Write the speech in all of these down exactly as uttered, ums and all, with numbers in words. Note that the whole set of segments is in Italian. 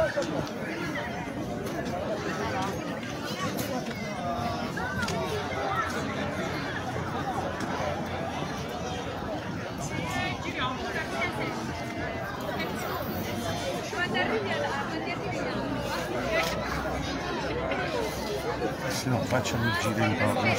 Se no facciamo il giro intorno.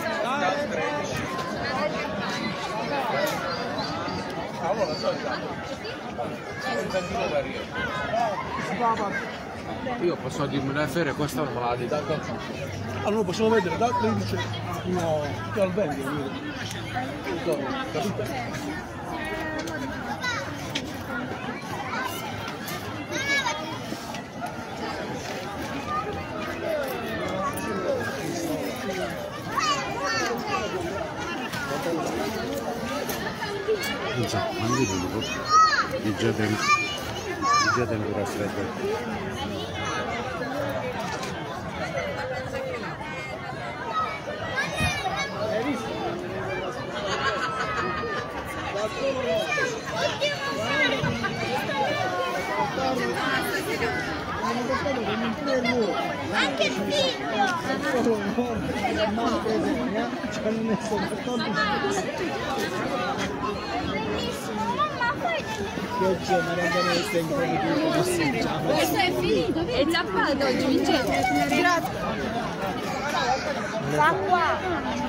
Io posso dirmi una feria, questa non me la di tanto. Allora possiamo vedere da lei dice fino al venti, capito? Non so, ma non vedo è già tempo, è già tempo da freddo. Anche il figlio! Mamma, fai questo è finito, è zappato oggi, Vincenzo. Grazie. Va qua.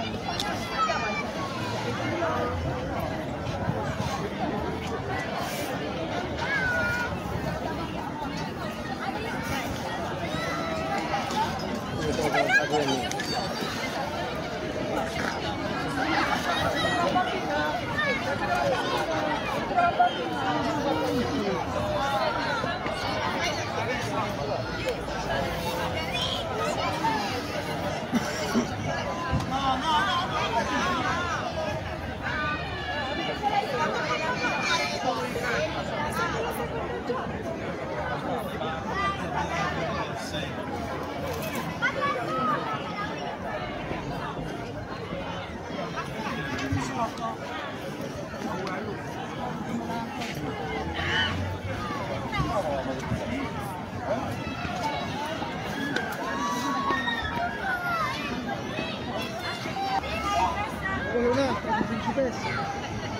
Un'altra principessa.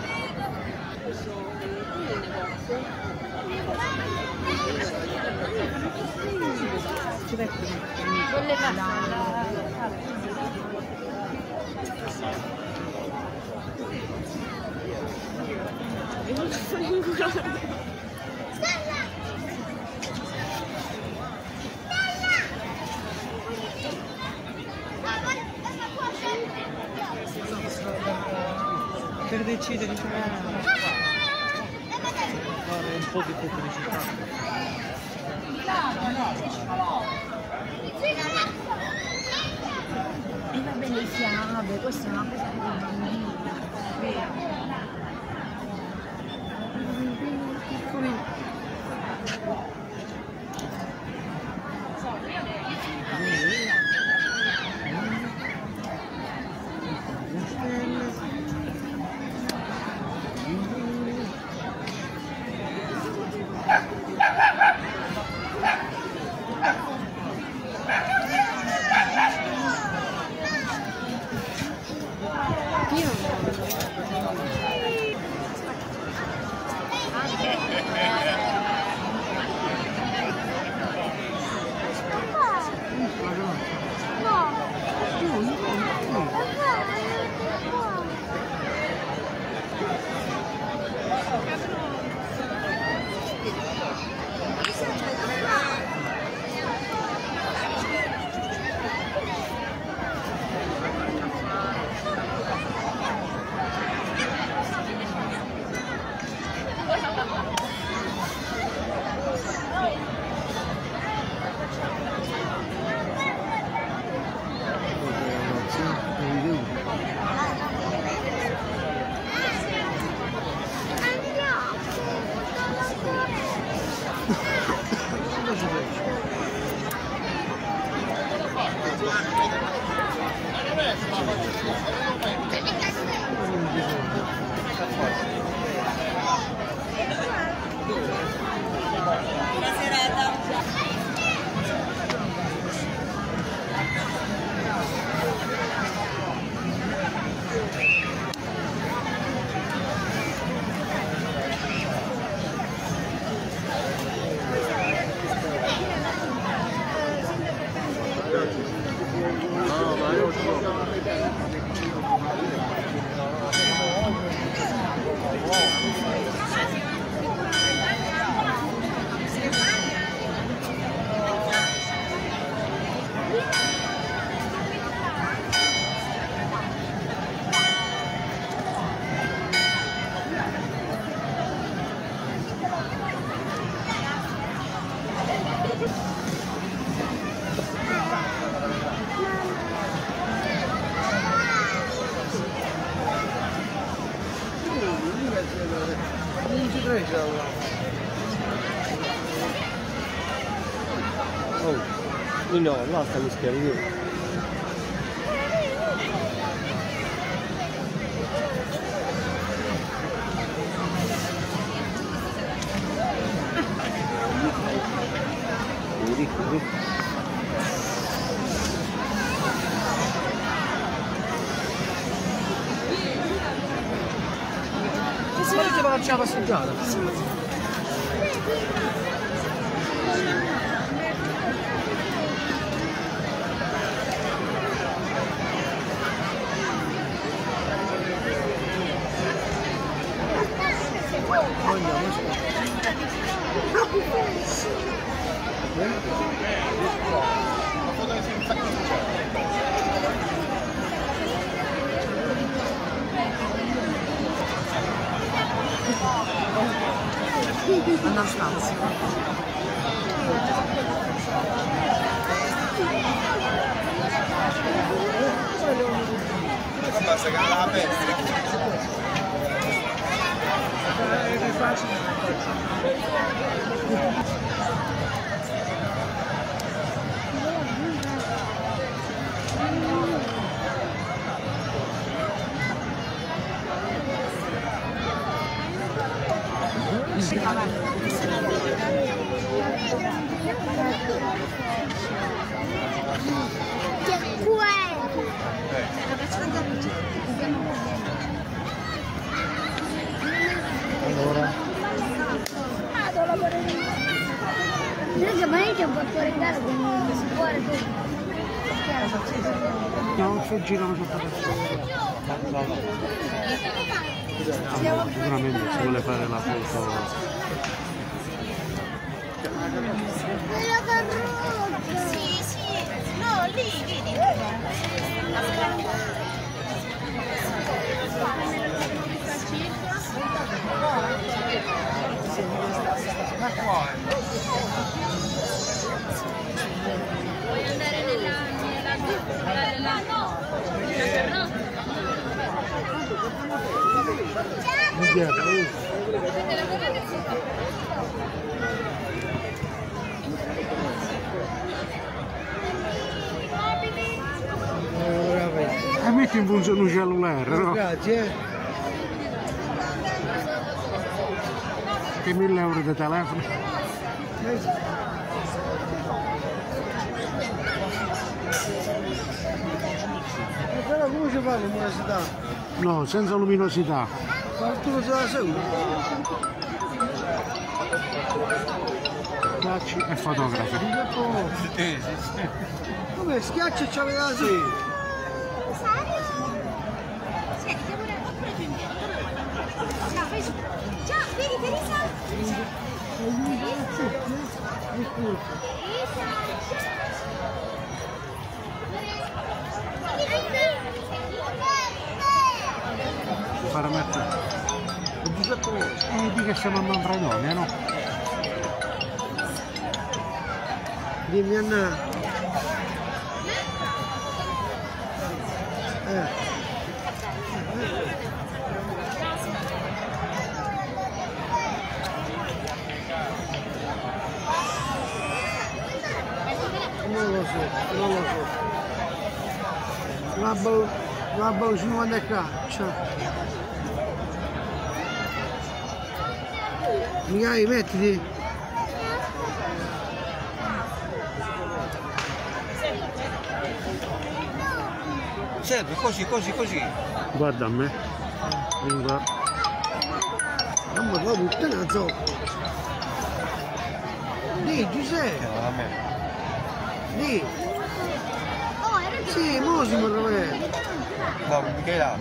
Con le mani. Non ci sono inculato. Per decidere cioè, fare un po' di pubblicità. E va bene il fiabe, questa è una cosa che va bambina. Piccoli. Oh, no, là sta mi schiavi io. Ma che faccia la passeggiata? Andiamo a stanza. Basta che la peste. Allora. Ma io ho fatto regalo che non si può No, se girano sotto la sicuramente si vuole fare la foto. Sì, sì, no, lì, vedi. Vuoi andare nella nella no? E metti in funzione un cellulare, no? Grazie. Che mille euro di telefono. Però come si fa la luminosità? No, senza luminosità. Qualcuno se la segue? Facci e fotografi. Come schiaccia e c'aveva la segue? Ciao, vedi Teresa? Fare mettere. E di che siamo a Manfredone, no? Dimmi Anna. Eh. Non lo so, non lo so. Labbalo, labbalo cinquanta caccia. Migai, mettiti. Serve così, così, così. Guarda a me. Vieni qua. Mamma tua puttana zoppa. Dì Giuseppe. A me. Dì. Sì, mo si mi rivede. No, Michela.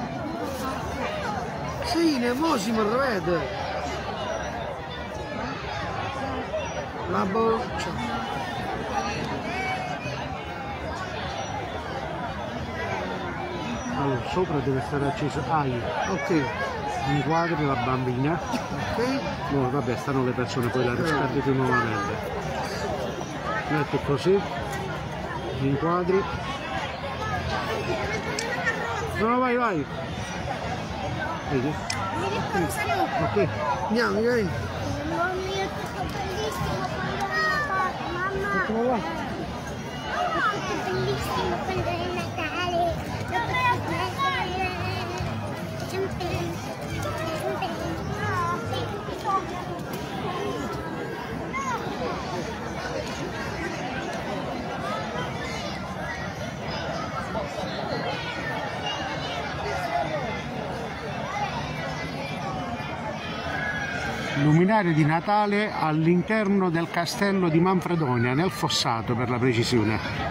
Sì, ne mo si mi rivede. La boccia. Allora, sopra deve stare acceso. Hai, Ok. inquadri la bambina. Ok. No, vabbè, stanno le persone, poi la riscaldati nuovamente. Metti così. Inquadri. No, vai, vai. Vedi? Ok. Andiamo, dai. Mamma mia, è bellissimo quando mamma. Come va? bellissimo quando è Natale. Luminarie di Natale all'interno del castello di Manfredonia, nel Fossato per la precisione.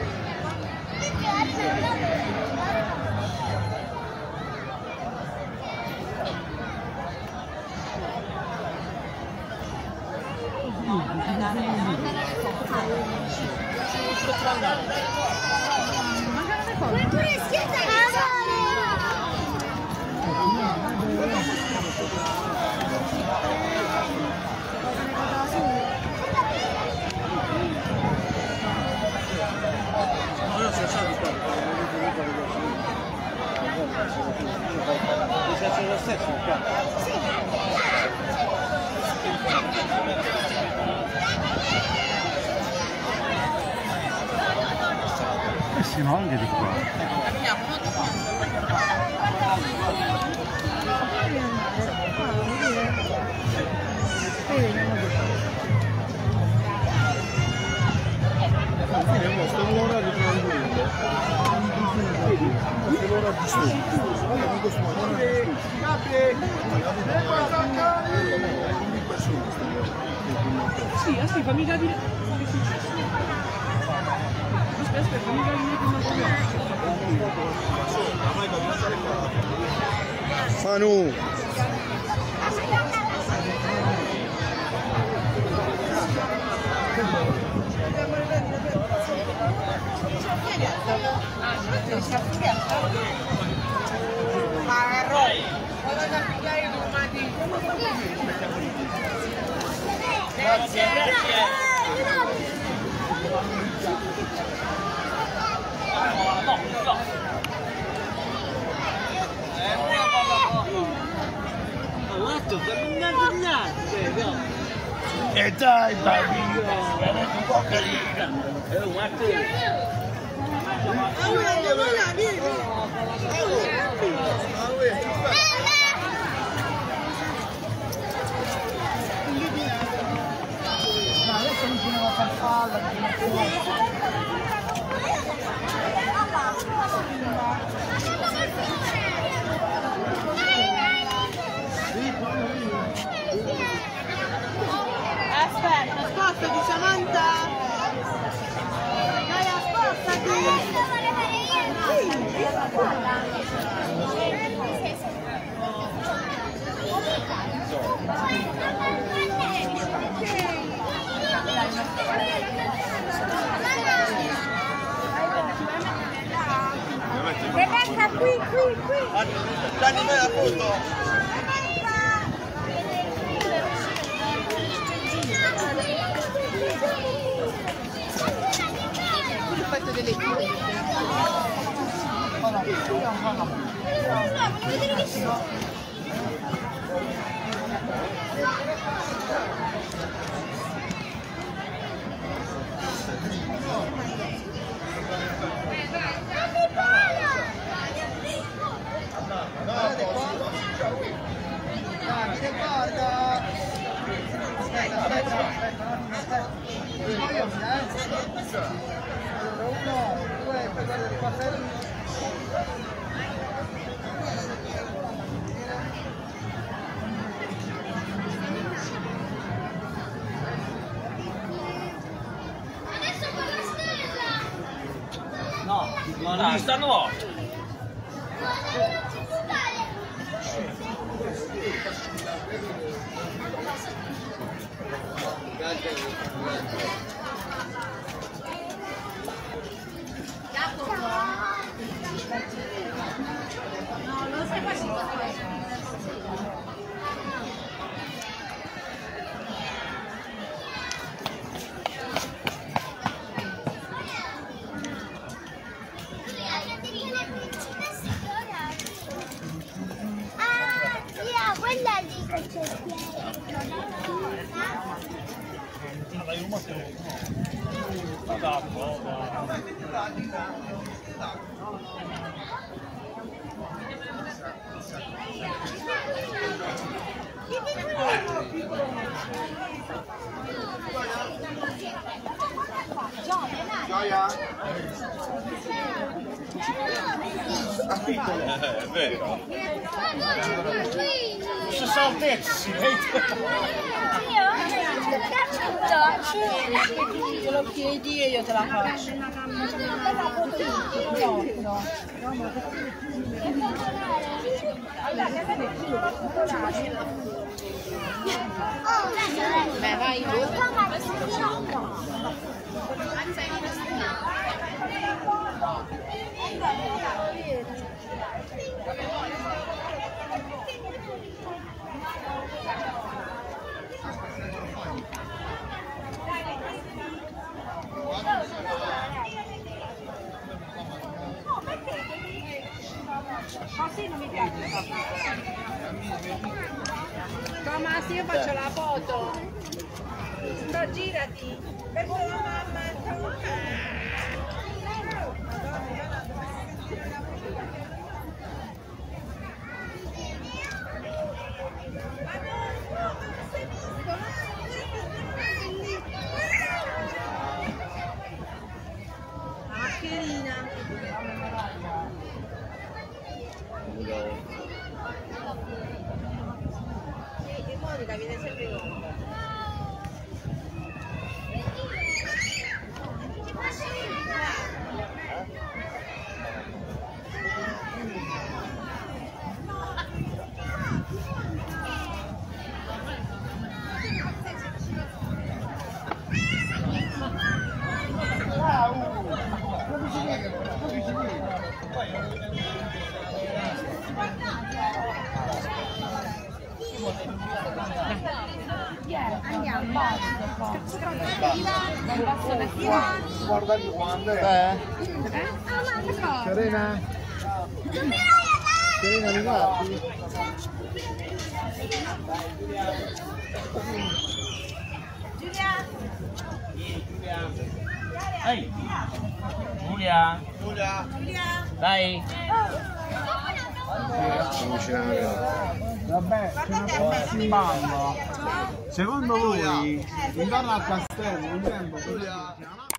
Eh sì, no, anche di qua. Questo è un orario tranquillo. Vedi? Questo è l'ora di studio. Guarda con questo orario. Sì, aspetta, fammi capire. Aspetta, aspetta, fammi capire come Manu! Grazie, grazie. E dai bambino, è un po' carina. È un adesso non bisogna farfalla. Aspetta, spostati Samantha! Dai, spostati! Rebecca, qui, qui, qui! Gianni, vai a foto! Fatto delle cose. No, ma non stanno morti. No, non sei facendo Ah, quella lì che c'è. Non hai un Gioia? È vero. Stessa altezza, si vede. Te lo chiedi e io te la faccio. Beh, vai. Così non mi piace. Thomas, io faccio la foto. No, girati. Per tua mamma. Mascherina. E Monica viene sempre in onda. Guarda di quando è. Serena? Serena, mi guardi? Giulia! Ehi! Giulia! Giulia! Dai! Vabbè, c'è una prossima. Secondo voi, intorno al castello, un tempo,